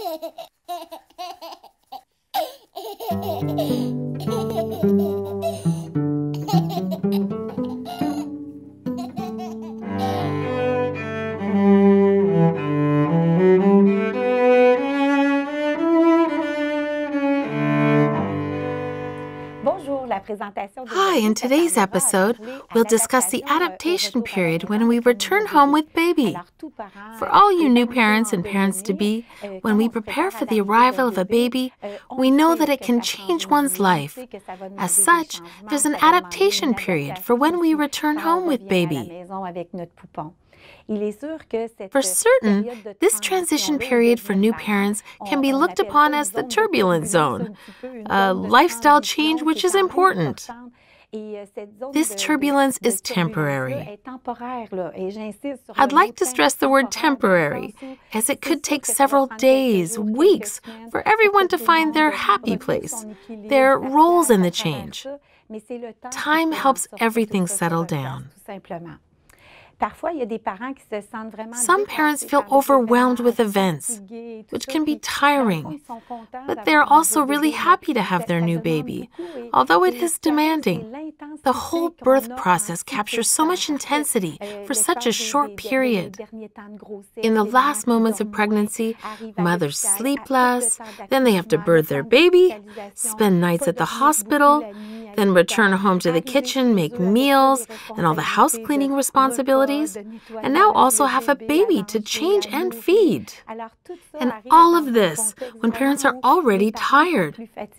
Hi, in today's episode, we'll discuss the adaptation period when we return home with baby. For all you new parents and parents-to-be, when we prepare for the arrival of a baby, we know that it can change one's life. As such, there's an adaptation period for when we return home with baby. For certain, this transition period for new parents can be looked upon as the turbulent zone, a lifestyle change which is important. This turbulence is temporary. I'd like to stress the word temporary, as it could take several days, weeks, for everyone to find their happy place, their roles in the change. Time helps everything settle down. Some parents feel overwhelmed with events, which can be tiring, but they're also really happy to have their new baby, although it is demanding. The whole birth process captures so much intensity for such a short period. In the last moments of pregnancy, mothers sleep less, then they have to birth their baby, spend nights at the hospital, then return home to the kitchen, make meals, and all the house cleaning responsibilities, and now also have a baby to change and feed. And all of this when parents are already tired.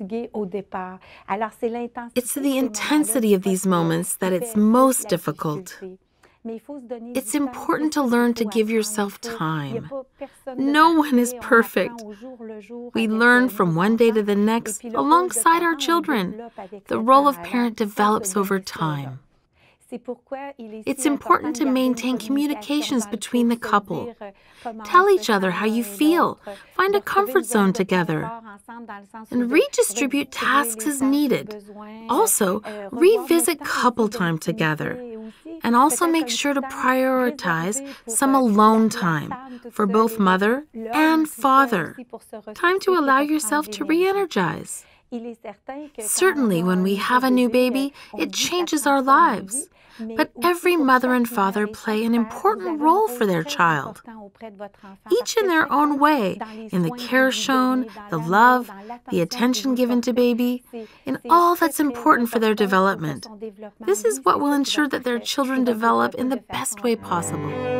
It's the intensity of these moments that it's most difficult. It's important to learn to give yourself time. No one is perfect. We learn from one day to the next alongside our children. The role of parent develops over time. It's important to maintain communications between the couple. Tell each other how you feel. Find a comfort zone together. And redistribute tasks as needed. Also, revisit couple time together. And also make sure to prioritize some alone time for both mother and father. Time to allow yourself to re-energize. Certainly, when we have a new baby, it changes our lives. But every mother and father play an important role for their child, each in their own way, in the care shown, the love, the attention given to baby, in all that's important for their development. This is what will ensure that their children develop in the best way possible.